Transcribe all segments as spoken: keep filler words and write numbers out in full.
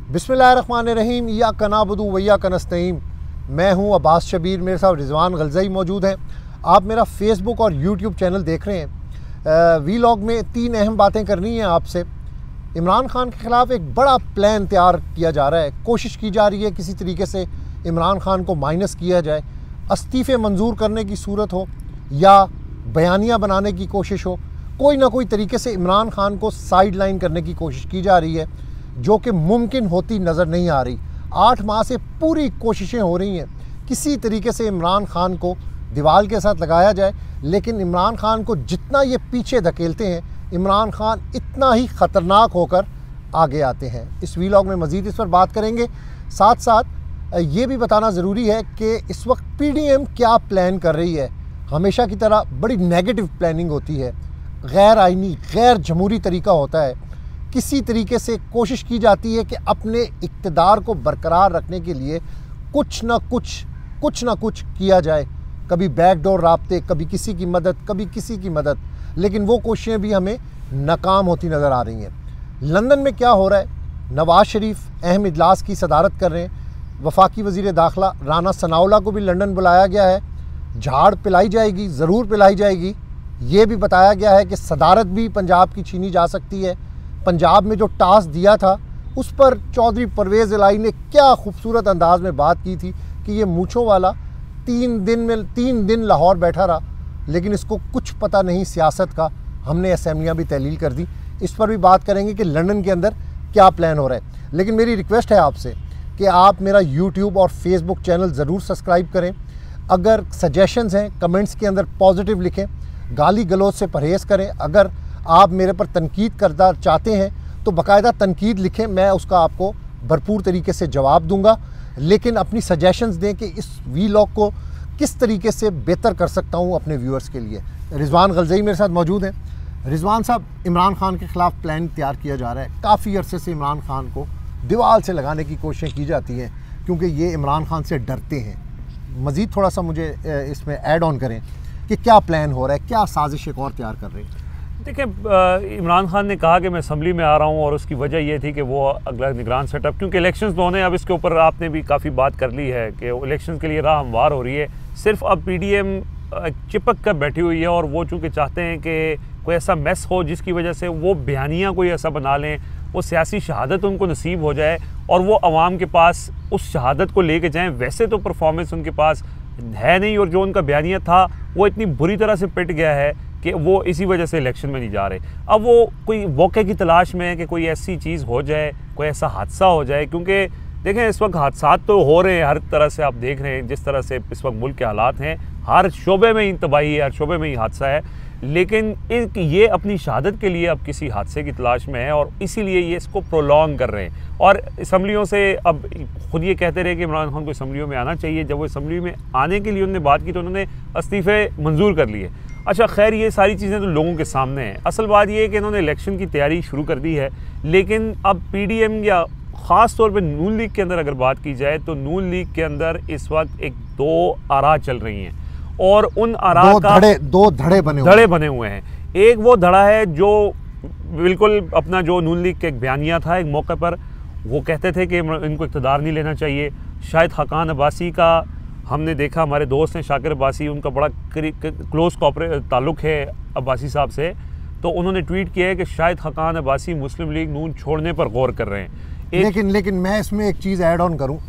बिस्मिल्लाहिर्रहमानिर्रहीम या कनाबुदु वैया कनस्तईम। मैं हूं अब्बास शबीर, मेरे साथ रिजवान गलज़ई मौजूद हैं। आप मेरा फेसबुक और यूट्यूब चैनल देख रहे हैं। वी लॉग में तीन अहम बातें करनी हैं आपसे। इमरान खान के ख़िलाफ़ एक बड़ा प्लान तैयार किया जा रहा है, कोशिश की जा रही है किसी तरीके से इमरान खान को माइनस किया जाए, इस्तीफ़े मंजूर करने की सूरत हो या बयानियाँ बनाने की कोशिश हो, कोई ना कोई तरीके से इमरान खान को साइड लाइन करने की कोशिश की जा रही है, जो कि मुमकिन होती नज़र नहीं आ रही। आठ माह से पूरी कोशिशें हो रही हैं किसी तरीके से इमरान खान को दीवार के साथ लगाया जाए, लेकिन इमरान खान को जितना ये पीछे धकेलते हैं, इमरान खान इतना ही ख़तरनाक होकर आगे आते हैं। इस वीलॉग में मज़ीद इस पर बात करेंगे। साथ साथ ये भी बताना ज़रूरी है कि इस वक्त पी डी एम क्या प्लान कर रही है। हमेशा की तरह बड़ी नेगेटिव प्लानिंग होती है, गैर आइनी गैर जमहूरी तरीका होता है। किसी तरीके से कोशिश की जाती है कि अपने इक़्तिदार को बरकरार रखने के लिए कुछ ना कुछ कुछ ना कुछ किया जाए। कभी बैकडोर राब्ते, कभी किसी की मदद, कभी किसी की मदद, लेकिन वो कोशिशें भी हमें नाकाम होती नज़र आ रही हैं। लंदन में क्या हो रहा है? नवाज़ शरीफ अहम इजलास की सदारत कर रहे हैं। वफाकी वज़ीर दाखिला राना सनाउल्लाह को भी लंदन बुलाया गया है। झाड़ पिलाई जाएगी, ज़रूर पिलाई जाएगी। ये भी बताया गया है कि सदारत भी पंजाब की छीनी जा सकती है। पंजाब में जो टास्क दिया था उस पर चौधरी परवेज़ इलाही ने क्या खूबसूरत अंदाज में बात की थी कि ये मूँछों वाला तीन दिन में तीन दिन लाहौर बैठा रहा, लेकिन इसको कुछ पता नहीं सियासत का। हमने असम्बलियाँ भी तहलील कर दी। इस पर भी बात करेंगे कि लंदन के अंदर क्या प्लान हो रहा है। लेकिन मेरी रिक्वेस्ट है आपसे कि आप मेरा यूट्यूब और फेसबुक चैनल ज़रूर सब्सक्राइब करें। अगर सजेशंस हैं कमेंट्स के अंदर पॉजिटिव लिखें, गाली गलौज से परहेज़ करें। अगर आप मेरे पर तनकीद करना चाहते हैं तो बाकायदा तनकीद लिखें, मैं उसका आपको भरपूर तरीके से जवाब दूंगा। लेकिन अपनी सजेशंस दें कि इस वी लॉग को किस तरीके से बेहतर कर सकता हूं अपने व्यूअर्स के लिए। रिजवान गलज़ई मेरे साथ मौजूद हैं। रिजवान साहब, इमरान खान के ख़िलाफ़ प्लान तैयार किया जा रहा है। काफ़ी अरसे से इमरान खान को दीवार से लगाने की कोशिशें की जाती हैं क्योंकि ये इमरान खान से डरते हैं। मज़ीद थोड़ा सा मुझे इसमें ऐड ऑन करें कि क्या प्लान हो रहा है, क्या साजिश एक और तैयार कर रहे हैं। देखिए, इमरान खान ने कहा कि मैं असम्बली में आ रहा हूँ और उसकी वजह ये थी कि वो अगला निगरान सेटअप, क्योंकि इलेक्शंस तो होने, अब इसके ऊपर आपने भी काफ़ी बात कर ली है कि इलेक्शंस के लिए राह हमवार हो रही है। सिर्फ अब पी डी एम चिपक कर बैठी हुई है और वो चूँकि चाहते हैं कि कोई ऐसा मैस हो जिसकी वजह से वो बयानियाँ कोई ऐसा बना लें, वो सियासी शहादत उनको नसीब हो जाए और वो अवाम के पास उस शहादत को लेके जाएँ। वैसे तो परफॉर्मेंस उनके पास है नहीं और जो उनका बयानिया था वो इतनी बुरी तरह से पिट गया है कि वो इसी वजह से इलेक्शन में नहीं जा रहे। अब वो कोई मौके की तलाश में है कि कोई ऐसी चीज़ हो जाए, कोई ऐसा हादसा हो जाए, क्योंकि देखें इस वक्त हादसा तो हो रहे हैं हर तरह से। आप देख रहे हैं जिस तरह से इस वक्त मुल्क के हालात हैं, हर शोबे में ही तबाही है, हर शोबे में ही हादसा है। लेकिन एक ये अपनी शहादत के लिए अब किसी हादसे की तलाश में है और इसीलिए ये इसको प्रोलॉन्ग कर रहे हैं। और असम्बलियों से अब खुद ये कहते रहे कि इमरान खान को असम्बलियों में आना चाहिए। जब वो असम्बली में आने के लिए उन्होंने बात की तो उन्होंने इस्तीफ़े मंजूर कर लिए। अच्छा, खैर ये सारी चीज़ें तो लोगों के सामने हैं। असल बात ये है कि इन्होंने इलेक्शन की तैयारी शुरू कर दी है, लेकिन अब पी डी एम या ख़ास तौर पे नून लीग के अंदर अगर बात की जाए तो नून लीग के अंदर इस वक्त एक दो आरा चल रही हैं और उन आरा का धड़े दो धड़े बने धड़े बने हुए हैं। एक वो धड़ा है जो बिल्कुल अपना जो नून लीग का एक बयानिया था, एक मौके पर वो कहते थे कि इनको इक़्तिदार नहीं लेना चाहिए। शाहिद खाकान अब्बासी का हमने देखा, हमारे दोस्त हैं शाकिर अब्बासी, उनका बड़ा क्लोज कॉपरेट ताल्लुक़ है अब्बासी साहब से, तो उन्होंने ट्वीट किया है कि शाहिद खाकान अब्बासी मुस्लिम लीग नून छोड़ने पर गौर कर रहे हैं। लेकिन लेकिन मैं इसमें एक चीज़ ऐड ऑन करूं,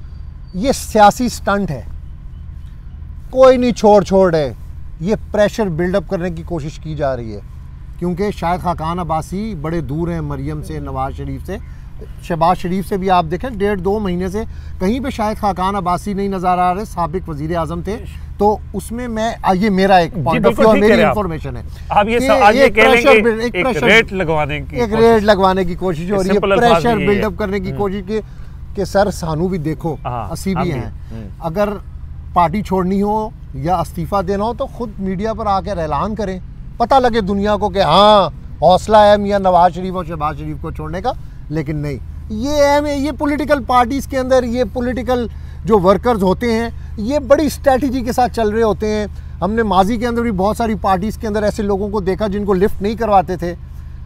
ये सियासी स्टंट है, कोई नहीं छोड़ छोड़ है। ये प्रेशर बिल्डअप करने की कोशिश की जा रही है क्योंकि शाहिद खाकान अब्बासी बड़े दूर हैं मरियम से, नवाज शरीफ से। शहबाज शरीफ से भी आप देखें डेढ़ दो महीने से कहीं पे शाहिद खाकान अब्बासी नहीं नज़र आ रहे। साबिक वजीर आजम थे, तो उसमें मैं ये मेरा एक पॉइंट ऑफ व्यू, मेरी इंफॉर्मेशन है। आप ये आज ये कह लेंगे एक एक रेट लगवाने की एक रेट लगवाने की कोशिश हो रही है, प्रेशर बिल्डअप करने की कोशिश की कि सर सानू भी देखो, असी भी हैं। अगर पार्टी छोड़नी हो या इस्तीफ़ा देना हो तो खुद मीडिया पर आकर ऐलान करें, पता लगे दुनिया को कि हाँ हौसला है मियाँ नवाज शरीफ और शहबाज शरीफ को छोड़ने का। लेकिन नहीं, ये है ये पॉलिटिकल पार्टीज़ के अंदर ये पॉलिटिकल जो वर्कर्स होते हैं ये बड़ी स्ट्रेटजी के साथ चल रहे होते हैं। हमने माजी के अंदर भी बहुत सारी पार्टीज़ के अंदर ऐसे लोगों को देखा जिनको लिफ्ट नहीं करवाते थे,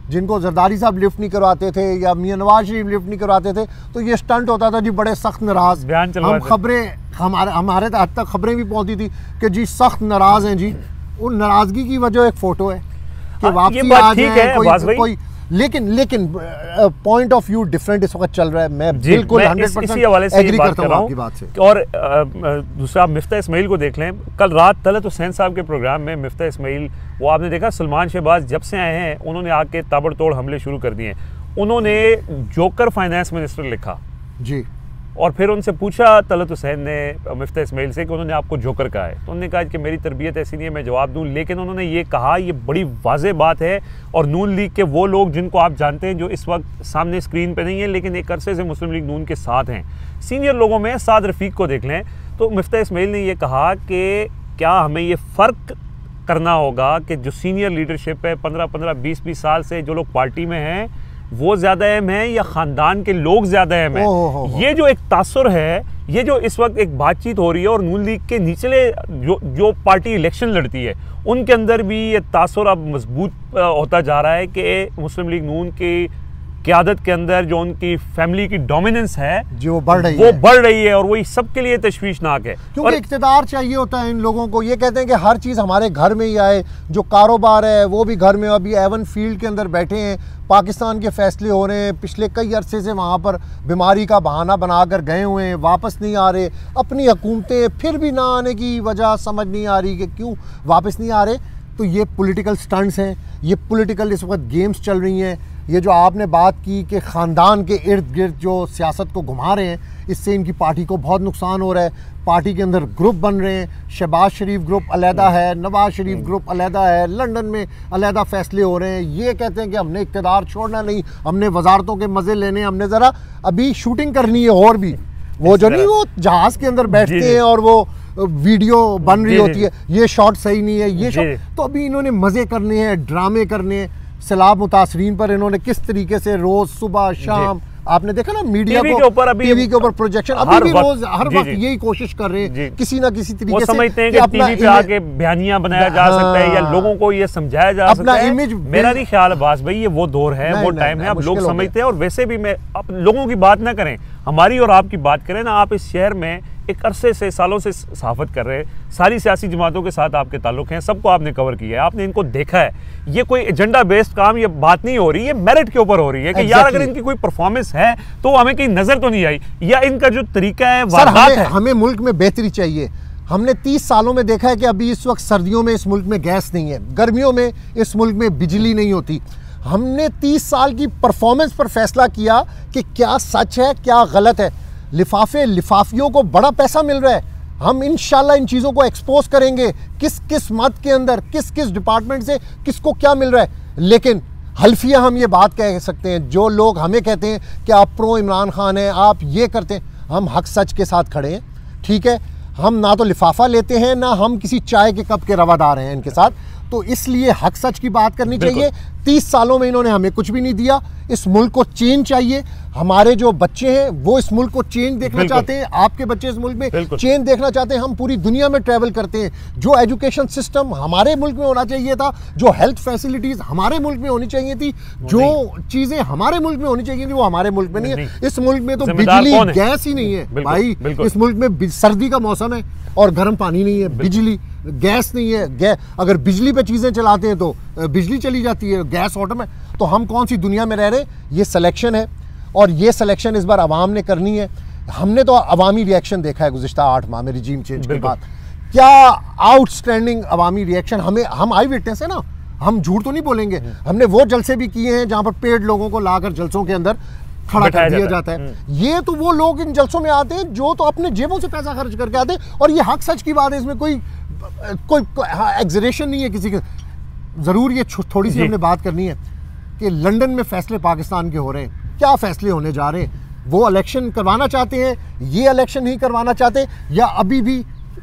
जिनको जरदारी साहब लिफ्ट नहीं करवाते थे या मियां नवाज शरीफ लिफ्ट नहीं करवाते थे, तो ये स्टंट होता था जी, बड़े सख्त नाराज, हम खबरें हमारे हमारे हद तक खबरें भी पहुंची थी कि जी सख्त नाराज हैं जी। उन नाराजगी की वजह एक फोटो है कि वापसी आ जाए कोई, कोई लेकिन लेकिन पॉइंट ऑफ व्यू डिफरेंट इस वक्त चल रहा है। मैं बिल्कुल हंड्रेड परसेंट एग्री करता हूं आपकी बात से। और दूसरा आप मिफ्ता इस्माइल को देख लें, कल रात तलत हुसैन साहब के प्रोग्राम में मिफ्ता इस्माइल, वो आपने देखा सलमान शहबाज जब से आए हैं उन्होंने आके ताबड़तोड़ हमले शुरू कर दिए। उन्होंने जोकर फाइनेंस मिनिस्टर लिखा जी, और फिर उनसे पूछा तलत हुसैन ने मिफ्ता इस्माइल से कि उन्होंने आपको जोकर कहा है, तो उन्होंने कहा कि मेरी तरबियत ऐसी नहीं है मैं जवाब दूं। लेकिन उन्होंने ये कहा, ये बड़ी वाज़ेह बात है, और नून लीग के वो लोग जिनको आप जानते हैं जो इस वक्त सामने स्क्रीन पे नहीं है लेकिन एक अरसे से मुस्लिम लीग नून के साथ हैं, सीनियर लोगों में साद रफ़ीक को देख लें, तो मिफ्ता इस्माइल ने ये कहा कि क्या हमें ये फ़र्क करना होगा कि जो सीनियर लीडरशिप है पंद्रह पंद्रह बीस बीस साल से जो लोग पार्टी में हैं वो ज़्यादा अहम है या ख़ानदान के लोग ज़्यादा अहम है। ये जो एक तासुर है, ये जो इस वक्त एक बातचीत हो रही है, और नून लीग के निचले जो जो पार्टी इलेक्शन लड़ती है उनके अंदर भी ये तासुर अब मजबूत होता जा रहा है कि मुस्लिम लीग नून की क़यादत के अंदर जो उनकी फैमिली की डोमिनेंस है जो बढ़ रही वो है बढ़ रही है, और वही सबके लिए तशवीशनाक है। क्योंकि इक़्तिदार चाहिए होता है इन लोगों को। ये कहते हैं कि हर चीज़ हमारे घर में ही आए, जो कारोबार है वो भी घर में। अभी एवन फील्ड के अंदर बैठे हैं, पाकिस्तान के फैसले हो रहे हैं, पिछले कई अरसे से वहाँ पर बीमारी का बहाना बनाकर गए हुए हैं, वापस नहीं आ रहे। अपनी हुकूमतें फिर भी ना आने की वजह समझ नहीं आ रही कि क्यों वापस नहीं आ रहे। तो ये पॉलिटिकल स्टंट्स हैं, ये पॉलिटिकल इस वक्त गेम्स चल रही हैं। ये जो आपने बात की कि ख़ानदान के इर्द गिर्द जो सियासत को घुमा रहे हैं, इससे इनकी पार्टी को बहुत नुकसान हो रहा है। पार्टी के अंदर ग्रुप बन रहे हैं, शहबाज शरीफ ग्रुप अलहदा है, नवाज शरीफ ग्रुप अलहदा है, लंदन में अलहदा फैसले हो रहे हैं। ये कहते हैं कि हमने इक़्तिदार छोड़ना नहीं, हमने वजारतों के मज़े लेने, हमने ज़रा अभी शूटिंग करनी है। और भी वो जो नहीं वो जहाज़ के अंदर बैठते हैं और वो वीडियो बन रही होती है, ये शॉट सही नहीं है, ये शॉट, तो अभी इन्होंने मज़े करने हैं, ड्रामे करने हैं। सैलाब मुतासरीन पर इन्होंने किस तरीके से रोज़ सुबह शाम, आपने देखा ना मीडिया टीवी को के ऊपर अभी टीवी के ऊपर प्रोजेक्शन, अभी भी रोज हर वक्त यही कोशिश कर रहे हैं किसी ना किसी तरीके से। वो समझते हैं कि टीवी पे आके बयानिया बनाया जा सकता है या लोगों को ये समझाया जा सकता है। इमेज मेरा नहीं ख्याल अब्बास भाई, ये वो दौर है, वो टाइम है, अब लोग समझते हैं। और वैसे भी मैं आप लोगों की बात ना करें, हमारी और आपकी बात करें ना। आप इस शहर में एक अरसे से सालों से सहाफत कर रहे हैं, सारी सियासी जमातों के साथ आपके ताल्लुक हैं, सबको आपने कवर किया है, आपने इनको देखा है। ये कोई एजेंडा बेस्ड काम, ये बात नहीं हो रही है, मेरिट के ऊपर हो रही है कि exactly. यार अगर इनकी कोई परफॉर्मेंस है तो हमें कहीं नजर तो नहीं आई, या इनका जो तरीका है सर, हमें, है हमें मुल्क में बेहतरी चाहिए। हमने तीस सालों में देखा है कि अभी इस वक्त सर्दियों में इस मुल्क में गैस नहीं है, गर्मियों में इस मुल्क में बिजली नहीं होती। हमने तीस साल की परफॉर्मेंस पर फैसला किया कि क्या सच है क्या गलत है। लिफाफे लिफाफियों को बड़ा पैसा मिल रहा है, हम इंशाल्लाह इन चीज़ों को एक्सपोज करेंगे, किस किस मत के अंदर किस किस डिपार्टमेंट से किसको क्या मिल रहा है। लेकिन हल्फिया हम ये बात कह सकते हैं, जो लोग हमें कहते हैं कि आप प्रो इमरान खान हैं, आप ये करते हैं, हम हक सच के साथ खड़े हैं, ठीक है। हम ना तो लिफाफा लेते हैं ना हम किसी चाय के कप के रवादार हैं इनके साथ, तो इसलिए हक सच की बात करनी चाहिए। तीस सालों में इन्होंने हमें कुछ भी नहीं दिया। इस मुल्क को चेंज चाहिए, हमारे जो बच्चे हैं वो इस मुल्क को चेंज देखना चाहते हैं, आपके बच्चे इस मुल्क में चेंज देखना चाहते हैं। हम पूरी दुनिया में ट्रैवल करते हैं, जो एजुकेशन सिस्टम हमारे मुल्क में होना चाहिए था, जो हेल्थ फैसिलिटीज हमारे मुल्क में होनी चाहिए थी, जो चीजें हमारे मुल्क में होनी चाहिए थी वो हमारे मुल्क में नहीं है। इस मुल्क में तो बिजली गैस ही नहीं है भाई, इस मुल्क में सर्दी का मौसम है और गर्म पानी नहीं है, बिजली गैस नहीं है। गैस अगर बिजली पे चीज़ें चलाते हैं तो बिजली चली जाती है, गैस ऑटो में, तो हम कौन सी दुनिया में रह रहे। ये सिलेक्शन है और ये सिलेक्शन इस बार आवाम ने करनी है। हमने तो अवामी रिएक्शन देखा है गुज़िश्ता आठ माह में रिजीम चेंज के बाद, क्या आउटस्टैंडिंग अवामी रिएक्शन। हमें हम आई विटनेस है ना, हम झूठ तो नहीं बोलेंगे। हमने वो जलसे भी किए हैं जहाँ पर पेड लोगों को लाकर जलसों के अंदर खड़ा कर दिया जाता है। ये तो वो लोग इन जलसों में आते हैं जो तो अपने जेबों से पैसा खर्च करके आते हैं, और ये हक सच की बात है, इसमें कोई कोई, कोई हाँ, एग्जरेशन नहीं है किसी के। ज़रूर ये थोड़ी सी हमने बात करनी है कि लंदन में फैसले पाकिस्तान के हो रहे हैं, क्या फैसले होने जा रहे हैं। वो इलेक्शन करवाना चाहते हैं, ये इलेक्शन नहीं करवाना चाहते, या अभी भी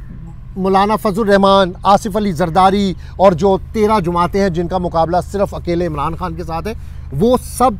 मौलाना फजल रहमान, आसिफ अली जरदारी और जो तेरह जमातें हैं जिनका मुकाबला सिर्फ अकेले इमरान खान के साथ है, वो सब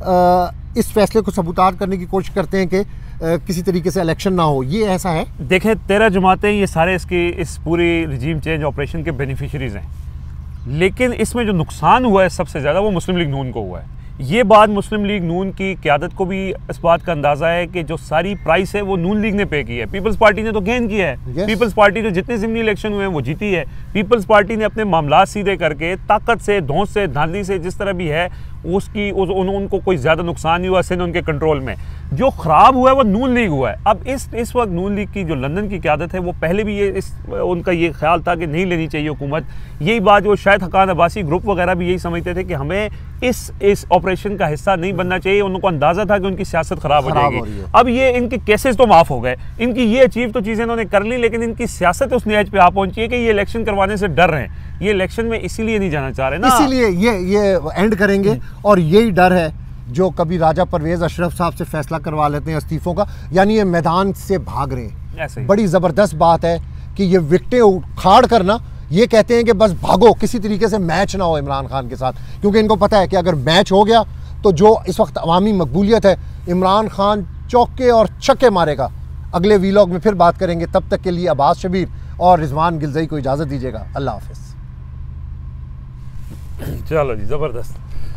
आ, इस फैसले को सबूतार करने की कोशिश करते हैं कि किसी तरीके से इलेक्शन ना हो। ये ऐसा है। देखें, तेरह जमातें ये सारे इसकी इस पूरी रिजीम चेंज ऑपरेशन के बेनिफिशरीज हैं, लेकिन इसमें जो नुकसान हुआ है सबसे ज़्यादा वो मुस्लिम लीग नून को हुआ है। ये बात मुस्लिम लीग नून की क़यादत को भी इस बात का अंदाज़ा है कि जो सारी प्राइस है वो नून लीग ने पे की है। पीपल्स पार्टी ने तो गेन किया है। yes. पीपल्स पार्टी जो जितने ज़िमनी इलेक्शन हुए हैं वो जीती है। पीपल्स पार्टी ने अपने मामला सीधे करके ताकत से, धौंस से, धांधली से, जिस तरह भी है उसकी उस, उन, उनको कोई ज़्यादा नुकसान नहीं हुआ। सिंध उनके कंट्रोल में। जो ख़राब हुआ है वो नून लीग हुआ है। अब इस इस वक्त नून लीग की जो लंदन की क़यादत है वो पहले भी ये इस उनका ये ख्याल था कि नहीं लेनी चाहिए हुकूमत। यही बात वो शायद हकान अब्बासी ग्रुप वगैरह भी यही समझते थे कि हमें इस इस ऑपरेशन का हिस्सा नहीं बनना चाहिए। उनको अंदाज़ा था कि उनकी सियासत ख़राब हो जाएगी। अब ये इनके केसेस तो माफ़ हो गए, इनकी ये अचीव तो चीज़ें इन्होंने कर ली, लेकिन इनकी सियासत उस नहज पे आ पहुंची है कि ये इलेक्शन करवाने से डर रहे हैं। ये इलेक्शन में इसीलिए नहीं जाना चाह रहे ना, इसीलिए ये ये एंड करेंगे। और यही डर है जो कभी राजा परवेज़ अशरफ साहब से फैसला करवा लेते हैं इस्तीफ़ों का, यानी ये मैदान से भाग रहे हैं। बड़ी ज़बरदस्त बात है कि ये विकटें उखाड़ करना, ये कहते हैं कि बस भागो, किसी तरीके से मैच ना हो इमरान खान के साथ, क्योंकि इनको पता है कि अगर मैच हो गया तो जो इस वक्त अवामी मकबूलियत है, इमरान खान चौके और छक्के मारेगा। अगले वीलॉग में फिर बात करेंगे। तब तक के लिए अब्बास शबीर और रिजवान गिलज़ई को इजाज़त दीजिएगा। अल्लाह हाफ़िज़। चलो जी, ज़बरदस्त।